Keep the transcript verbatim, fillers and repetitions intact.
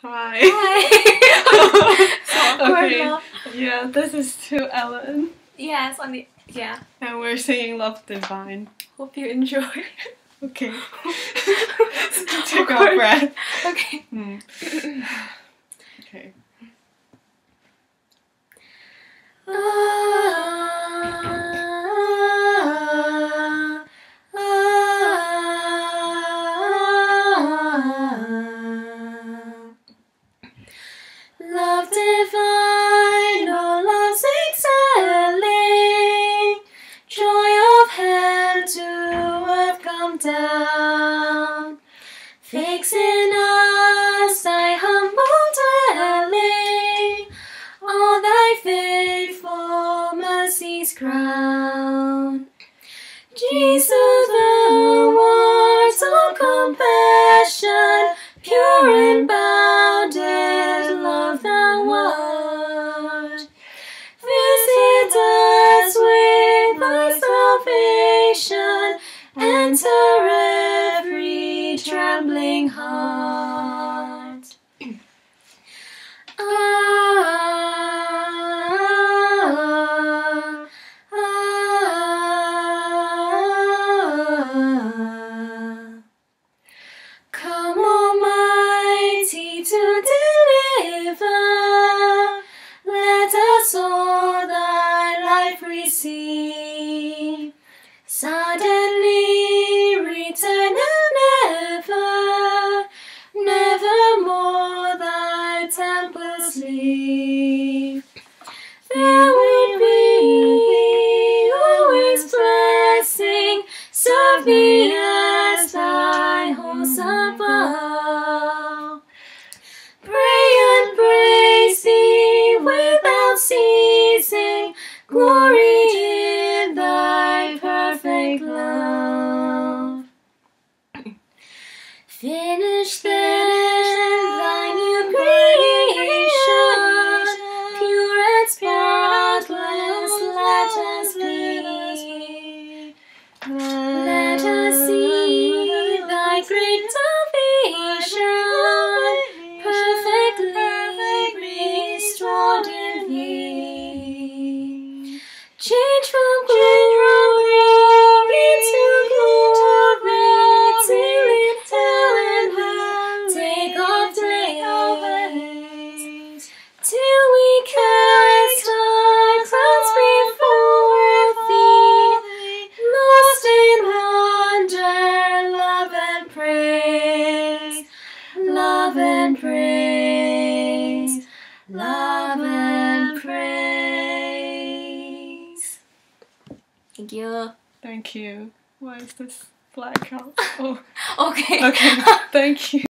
Hi. Hi. So awkward Okay. now. Yeah, this is to Ellen. Yes, on the yeah. And we're singing Love Divine. Hope you enjoy. Okay. Take our breath. Okay. Hmm. Okay. Love divine, oh love's excelling, joy of heaven to earth come down, fix in us thy humble dwelling, all thy faithful mercies crown. Jesus, the words of compassion, pure and bounded love thou art. Visit us with thy salvation, enter every trembling heart. Ah, ah, ah. Come, Almighty, to deliver. Let us all thy life receive. Suddenly return and never, nevermore thy temples leave. There would be always blessing, serve thee as thy wholesome vow. Pray and praise thee without ceasing, glory in thy perfect love. Finish then thy new creation, pure and spotless let us be. Let us see thy great salvation, perfectly restored in thee. Change from glory into glory, till in heaven take our place, till we cast our crowns before thee, lost in wonder, love and praise, love and praise, love and praise. Thank you. Thank you. Why is this blackout? Oh. Okay. Okay. Thank you.